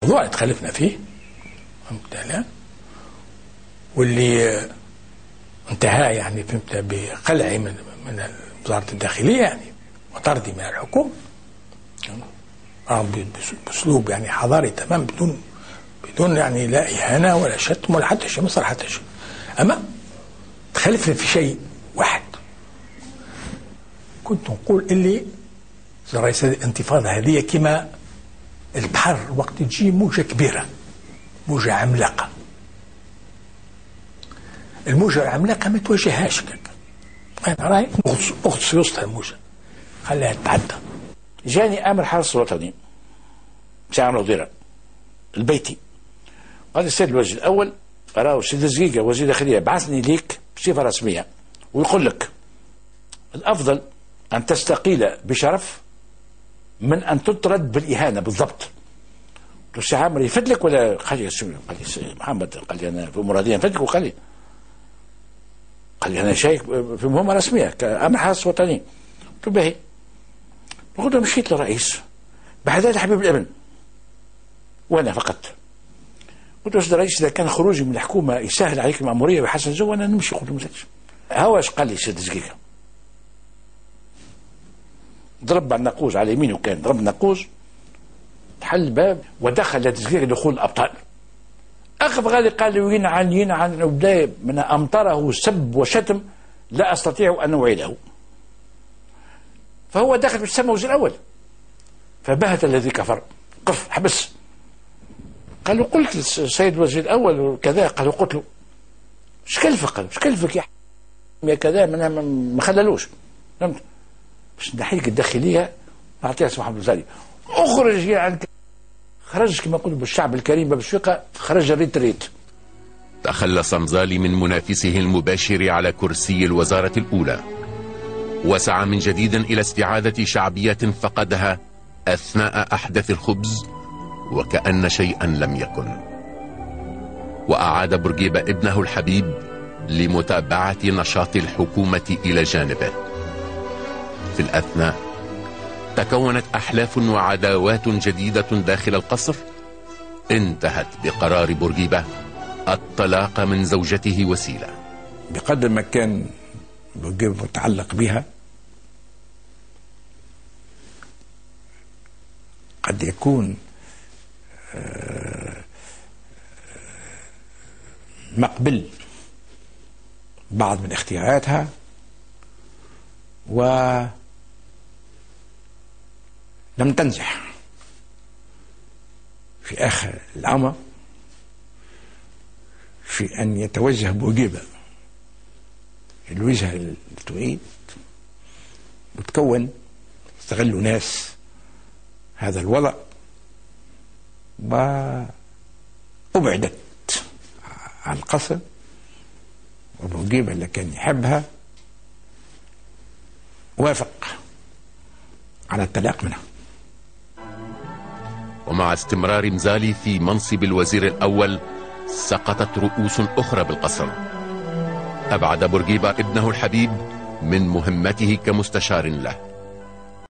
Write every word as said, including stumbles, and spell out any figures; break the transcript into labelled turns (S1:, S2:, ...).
S1: موضوع اللي تخلفنا فيه فهمت، واللي انتهى يعني فهمت بقلعي من من وزارة الداخلية يعني وطردي من الحكومة بأسلوب يعني حضاري تمام، بدون بدون يعني لا إهانة ولا شتم ولا حتى شيء مصر حتى شيء. أما تخلفنا في شيء واحد، كنت نقول اللي رئيس الانتفاضة هذه كما البحر وقت تجي موجة كبيرة، موجة عملاقة، الموجة العملاقة ما تواجههاش هكا، أنا راهي أغطس وسط الموجة خليها تتعدى.
S2: جاني امر حرس وطني ساعة الوزيرة البيتي، قال السيد الوزير الاول راهو سيد زقيقة وزير الداخلية بعثني ليك بصفة رسمية ويقول لك الافضل ان تستقيل بشرف من ان تطرد بالاهانة بالضبط. قلت له سي عامر يفدلك ولا؟ قال لي قال لي محمد، قال لي انا في مرادية نفدلك، وقال لي قال لي انا شايك في مهمة رسمية كامر حرس وطني. قلت له باهي. قلت له مشيت للرئيس بحداد حبيب الابن وانا فقط، قلت له استاذ الرئيس اذا كان خروجي من الحكومه يسهل عليك المأموريه ويحسن جو انا نمشي. قلت له ما زالش. هواش قال لي سيد زقيقة ضرب على الناقوس على يمينه، كان ضرب الناقوس حل الباب ودخل زقيقة دخول الابطال. اخذ غالي قال لي ينعن ينعن وبدا من امطره سب وشتم لا استطيع ان اعيده. فهو دخل بالسماء وزير الاول فبهت الذي كفر قف حبس. قال له قلت للسيد الوزير الاول وكذا، قال له قلت له ايش كلفك؟ قال ايش كلفك يا يا كذا ما خللوش فهمت باش نحيك الداخليه نعطيها اسمه محمد الوزاري اخرج يا عنك. خرج كما قلت بالشعب الكريم بالشقه، خرج ريت ريت.
S3: تخلص مزالي من منافسه المباشر على كرسي الوزاره الاولى وسعى من جديد إلى استعادة شعبية فقدها أثناء أحداث الخبز وكأن شيئا لم يكن. وأعاد بورقيبة ابنه الحبيب لمتابعة نشاط الحكومة إلى جانبه. في الأثناء تكونت أحلاف وعداوات جديدة داخل القصر انتهت بقرار بورقيبة الطلاق من زوجته وسيلة.
S1: بقدر ما كان بورقيبة متعلق بها قد يكون مقبل بعض من اختياراتها ولم تنجح في آخر الأمر في أن يتوجه بورقيبة الوجهة اللي تريد وتكون استغلوا ناس هذا الوضع وأبعدت عن القصر، وبورقيبة اللي كان يحبها وافق على الطلاق منها.
S3: ومع استمرار مزالي في منصب الوزير الأول سقطت رؤوس أخرى بالقصر. أبعد بورقيبة ابنه الحبيب من مهمته كمستشار له.